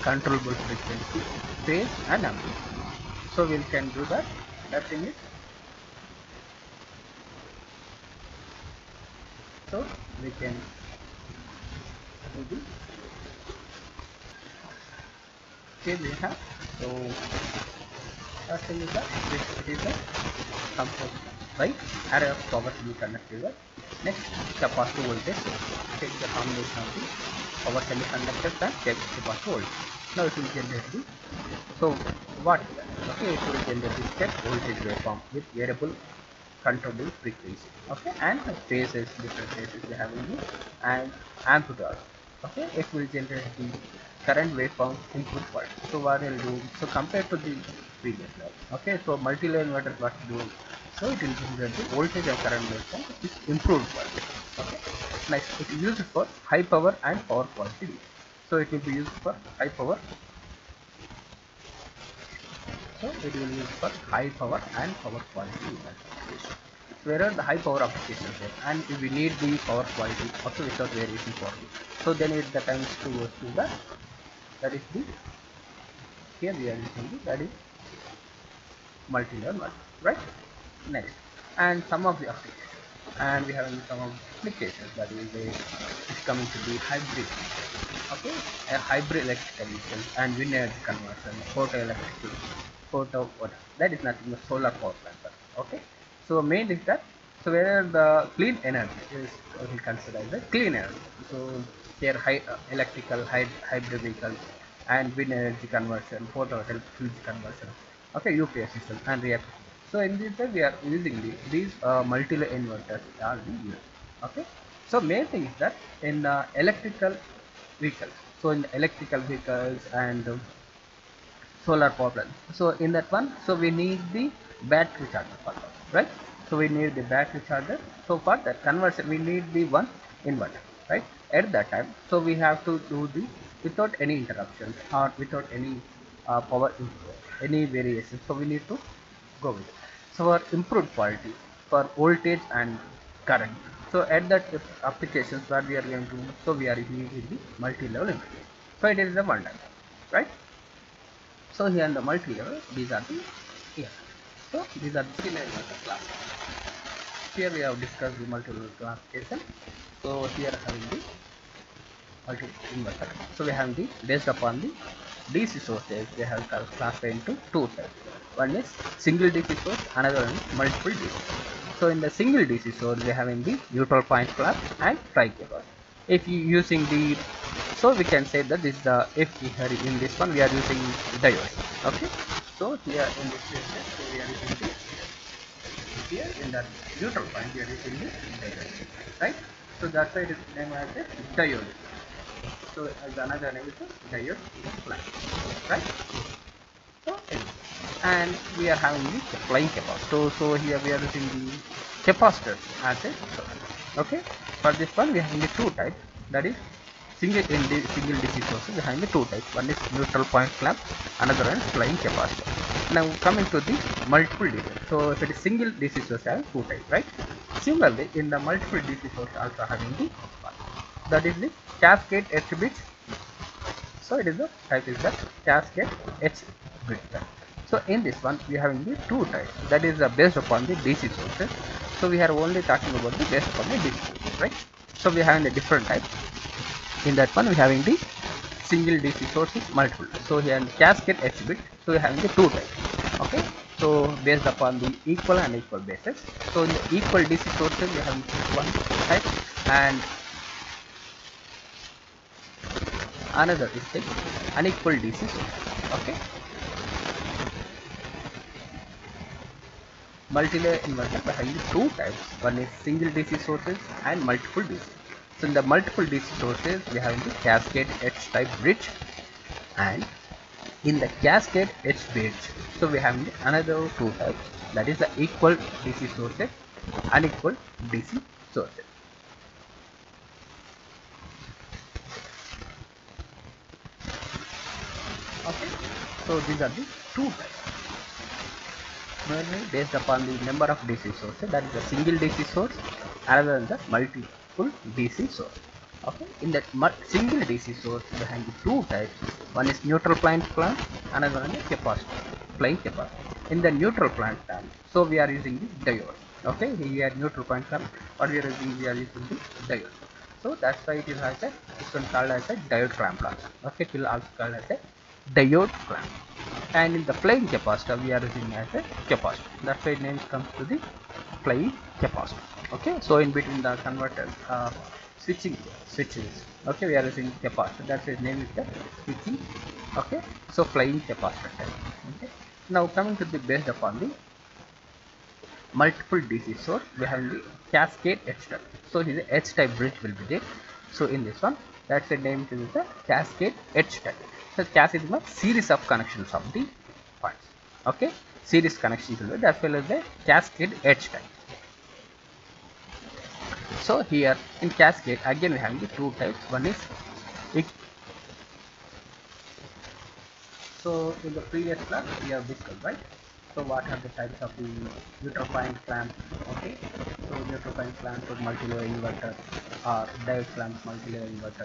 controllable frequency, phase and amplitude. So we can do that. That thing is, so we can do this. Okay, we have, so first thing is that it is a composed by array of power semiconductor. Next, capacitive voltage source. Take the combination of the power semiconductors and capacitive voltage. Now it will generate the, so what is that? Okay, it will generate the step voltage waveform with variable controllable frequency. Okay, and phases, different phases we have in the, and amplitude. Okay, it will generate the current waveform input part. So what will do, so compared to the previous level, okay, so multi-level inverter what to do, so it will generate the voltage and current waveform is improved quality. Okay, next it is used for high power and power quality. So it will be used for high power, so it will be used for high power and power quality application. Whereas the high power applications there, and if we need the power quality also without variation for it, so then it the times to goes to the, that is the, here we are using the, that is multi-level one, right? Next, and some of the applications, and we have some of the applications, that is the, it's coming to the hybrid. Okay, a hybrid electrical vehicle and wind energy conversion, photoelectric, photo what, that is nothing but solar power plant. Okay, so main is that, so where the clean energy is we consider as a clean energy. So here high electrical hybrid vehicles and wind energy conversion, photovoltaic conversion. Okay, UPS system and reactor. So in this way we are using these multi-level inverters are being used. Okay, so main thing is that in electrical vehicles, so in electrical vehicles and solar power plant, so in that one, so we need the battery charger for that, right? So we need the battery charger, so for that conversion we need the one inverter, right? At that time, so we have to do the without any interruptions or without any power input, any variation, so we need to go with it. So for improved quality for voltage and current, so at that applications where we are going to, so we are using the multi-level inverter. So it is the one time, right? So here in the multi-level, these are the, here. So these are the multi-level inverter class. Here we have discussed the multi-level classification. So here having the multi-level inverter. So we have the, based upon the DC sources, they have classified into two types. One is single DC source, another one is multiple DC. So in the single DC source, we are having the neutral point flap and tri-cable. If you using the, so we can say that this is the, if we are in this one we are using diode. Okay, so here in this case, so we are using the, here in that neutral point we are using the diode, right? So that's why it is named as a diode. So as another name is diode flag, right? So and we are having the flying capacitor. So here we are using the capacitor as a source. Okay, for this one we are having the two types, that is single DC sources. We are having the two types. One is neutral point clamp, another one is flying capacitor. Now coming to the multiple DC. So if it is single DC source, having two types, right? Similarly, in the multiple DC source also having the one, that is the cascade H bridge. So it is the type is that cascade H bridge. So in this one we are having the two types, that is based upon the DC sources. So we are only talking about the based upon the DC sources, right? So we are having the different types. In that one we are having the single DC sources, multiple. So here in the cascade H bridge, so we are having the two types. Okay, so based upon the equal and equal basis. So in the equal DC sources we are having one type, and another is the unequal DC source. Okay, multi-layer inverter by having two types. One is single DC sources and multiple DC. So in the multiple DC sources we have the cascade H type bridge, and in the cascade H bridge, so we have another two types, that is the equal DC sources, unequal DC sources. Okay, so these are the two types. Mainly based upon the number of DC sources, that is the single DC source rather than the multiple DC source. Okay, in that single DC source we have the two types, One is neutral plant, another one is capacitor, playing capacitor. In the neutral plant clamp, so we are using the diode. Okay, here neutral plant clamp, what we are using, the diode. So that's why it is as a, this one called as a diode clamp also. Okay, it will also called as a diode clamp. And in the playing capacitor, we are using as a capacitor. That's why name comes to the playing capacitor. Okay, so in between the converters, switches. Okay, we are using capacitor. That's its name is the switching. Okay, so playing capacitor type. Okay, now coming to the based upon the multiple DC source, we have the cascade H type. So here the H type bridge will be there. So in this one, that's the name to the cascade H type. So cascade is a series of connections of the parts. Okay, series connections will be as well as the cascade H type. So here in cascade again we have the two types. One is so in the previous class we have discussed, right? So what are the types of the neutral point clamp? Okay, so neutral point clamp with multi-layer inverter or diode clamp multi-layer inverter.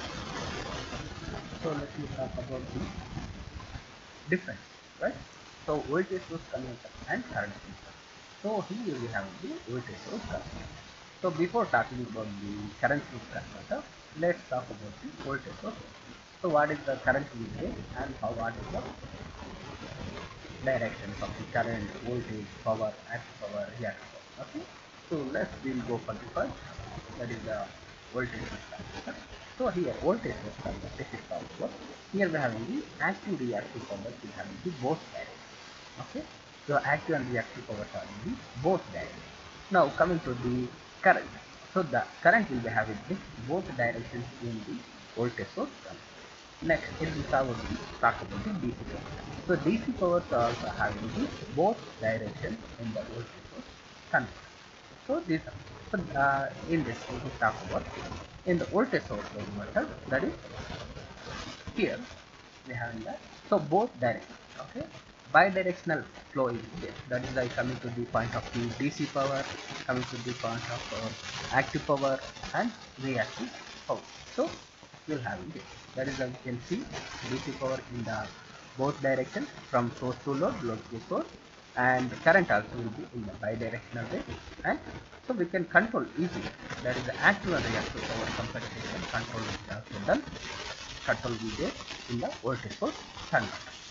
So let me talk about the difference, right? So voltage source converter and current converter. So here we have the voltage source converter. So before talking about the current source converter, let's talk about the voltage source. So what is the current voltage and what is the directions of the current, voltage, power, active power, reactive power. Okay. So we'll go for the first. That is the voltage source converter. So here voltage source converter, this is power. Here we have the active reactive power, we have the both directions. Okay. So active and reactive power are in the both directions. Now coming to the current. So the current will be having the both directions in the voltage source converter. Next, it will talk about the DC power. So DC powers are also having the both directions in the voltage source converter. So this, in this we will talk about in the voltage source converter. That is here we have that. So both directions. Okay, bidirectional flow is there. That is like coming to the point of the DC power, coming to the point of active power and reactive power. So we'll have it. That is, you can see DC power in the both directions from source to load, load to source, and current also will be in the bidirectional way. And so we can control easily. That is the active and reactive power comparison control is also done. Control will be there in the voltage source converter.